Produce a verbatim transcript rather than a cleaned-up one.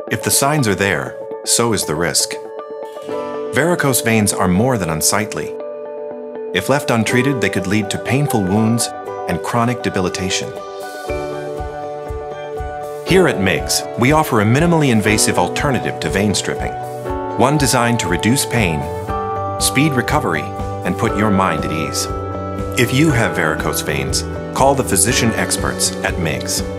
If the signs are there, so is the risk. Varicose veins are more than unsightly. If left untreated, they could lead to painful wounds and chronic debilitation. Here at MIIGS, we offer a minimally invasive alternative to vein stripping, one designed to reduce pain, speed recovery, and put your mind at ease. If you have varicose veins, call the physician experts at MIIGS.